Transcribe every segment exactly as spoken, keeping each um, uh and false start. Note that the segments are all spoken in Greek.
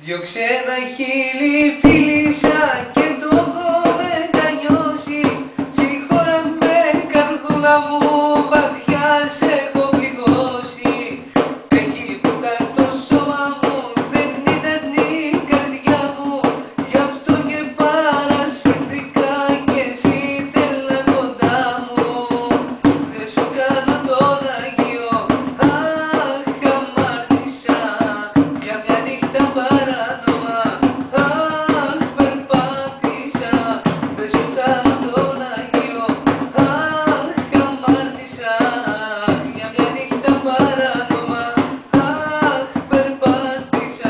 Δυο ξένα χείλη φίλησα και το έχω μετανιώσει. Συγχώρα με καρδούλα μου, βαθιά σε έχω πληγώσει. Εκεί που ήταν το σώμα μου δεν ήταν η καρδιά μου. Γι' αυτό και παρασύρθηκα κι εσύ θέλα κοντά μου. Δεν σου κάνω το δαγείο, αχ αμάρτησα για μια νύχτα παράνομα. Αχ περπάτησα, δεν σου κάνω το δαγείο, αχ αμάρτησα για μια νύχτα παράνομα. Αχ περπάτησα.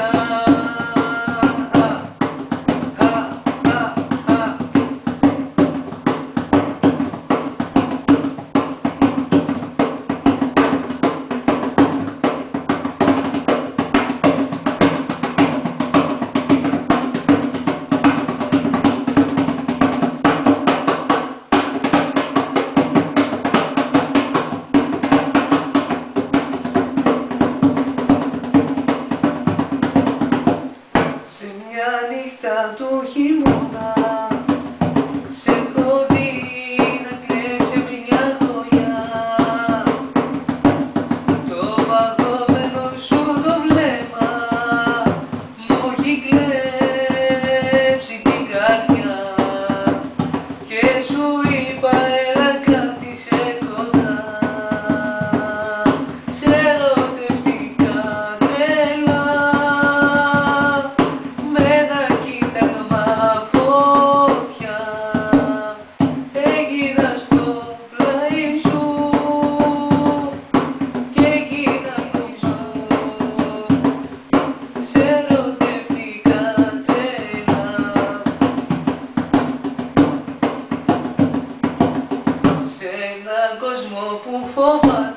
Σε μια νύχτα του χειμώνα σε έχω δει να κλαις σε μια γωνιά. Το παγωμένο σου το βλέμμα μου έχει κλέψει την καρδιά και σου είπα έλα κάθισε κοντά. Σε ερωτευτικά τρελά με τα κοίταγμα φωτιά έγινα στο πλάι σου και έγινα κοψού. Σε ερωτευτικά τρελά σε έναν κόσμο που φοβάται